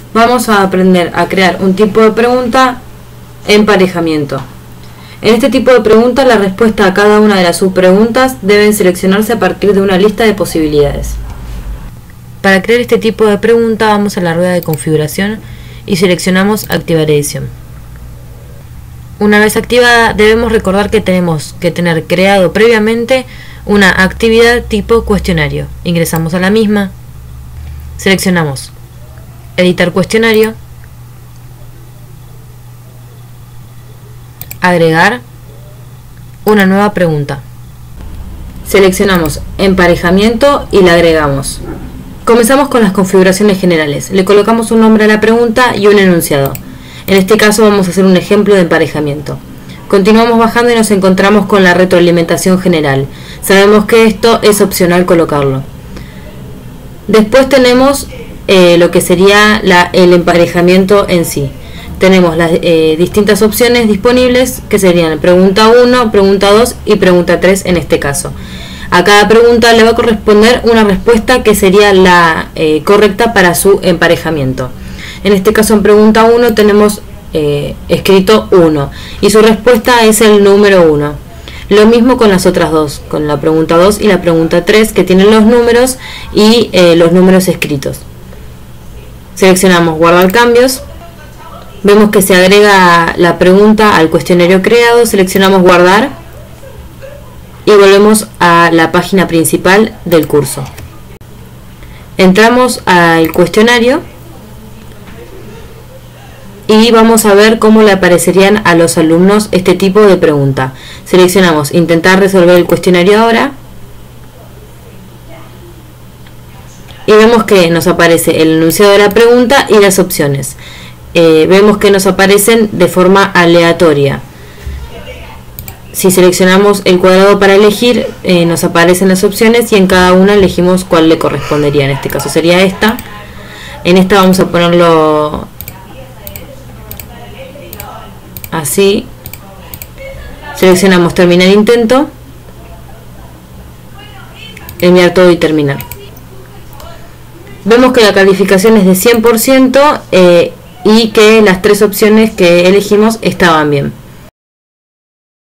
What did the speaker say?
vamos a aprender a crear un tipo de pregunta emparejamiento. En este tipo de pregunta, la respuesta a cada una de las subpreguntas deben seleccionarse a partir de una lista de posibilidades. Para crear este tipo de pregunta, vamos a la rueda de configuración y seleccionamos activar edición. Una vez activada, debemos recordar que tenemos que tener creado previamente una actividad tipo cuestionario. Ingresamos a la misma, seleccionamos editar cuestionario, agregar una nueva pregunta. Seleccionamos emparejamiento y la agregamos. Comenzamos con las configuraciones generales. Le colocamos un nombre a la pregunta y un enunciado. En este caso vamos a hacer un ejemplo de emparejamiento. Continuamos bajando y nos encontramos con la retroalimentación general. Sabemos que esto es opcional colocarlo. Después tenemos lo que sería el emparejamiento en sí. Tenemos las distintas opciones disponibles, que serían pregunta 1, pregunta 2 y pregunta 3 en este caso. A cada pregunta le va a corresponder una respuesta que sería la correcta para su emparejamiento. En este caso, en pregunta 1 tenemos escrito 1 y su respuesta es el número 1. Lo mismo con las otras dos, con la pregunta 2 y la pregunta 3, que tienen los números y los números escritos. Seleccionamos guardar cambios. Vemos que se agrega la pregunta al cuestionario creado. Seleccionamos guardar y volvemos a la página principal del curso. Entramos al cuestionario y vamos a ver cómo le aparecerían a los alumnos este tipo de pregunta. Seleccionamos intentar resolver el cuestionario ahora y vemos que nos aparece el enunciado de la pregunta y las opciones. Vemos que nos aparecen de forma aleatoria. Si seleccionamos el cuadrado para elegir, nos aparecen las opciones y en cada una elegimos cuál le correspondería. En este caso sería esta. En esta vamos a ponerlo así. Seleccionamos terminar intento, enviar todo y terminar. Vemos que la calificación es de 100% y que las tres opciones que elegimos estaban bien.